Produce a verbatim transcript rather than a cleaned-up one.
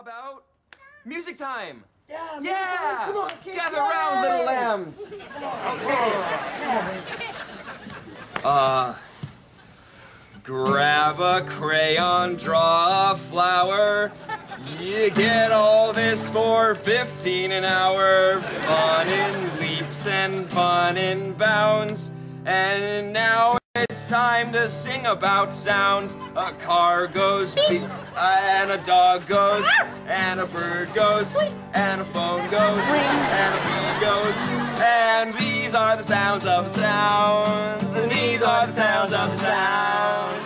about music time? Yeah, yeah. Come on, kids. Gather around, little lambs. Okay. Uh, grab a crayon, draw a flower. You get all this for fifteen an hour. Fun in leaps and fun in bounds. And now it's time to sing about sounds. A car goes beep, and a dog goes, and a bird goes, and a phone goes, and a bee goes. And these are the sounds of the sounds. And these are the sounds of the sounds.